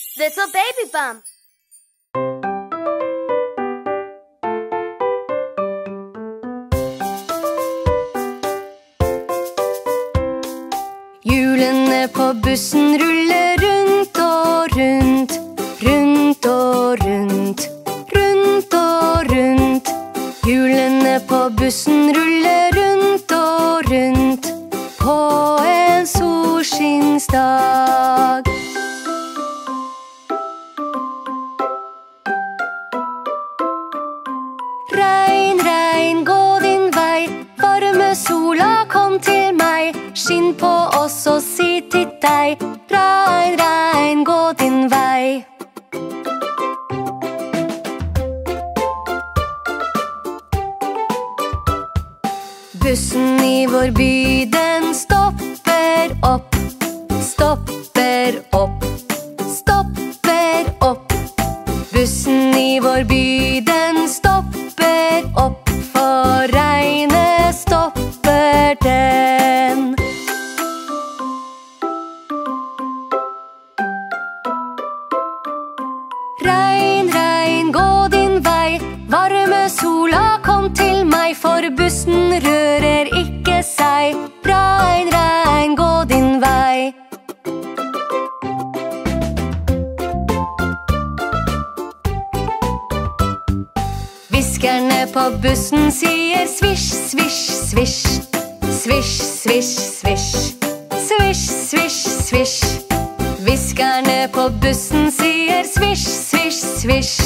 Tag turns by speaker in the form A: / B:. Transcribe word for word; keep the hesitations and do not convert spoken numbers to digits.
A: Little baby bum.
B: Hjulene på bussen ruller rundt og rundt, rundt og rundt, rundt og rundt. Hjulene på bussen ruller rundt og rundt på en solskinnsdag. Regn, regn, gå din vei, varme sola kom til meg. Skinn på oss og si til deg, regn, regn, gå din vei. Bussen i vår by, den stopper opp, stopper opp, stopper opp. Bussen i vår by, den stopper opp, for regnet stopper den. Regn, regn, gå din vei, varme sola kom til meg, for bussen rører ikke seg. Regn, regn, gå din vei. Viskerne på bussen sier svisj, svisj, svisj. Svisj, svisj, svisj. Svisj, svisj, svisj. Viskerne på bussen sier svisj, svisj, svisj.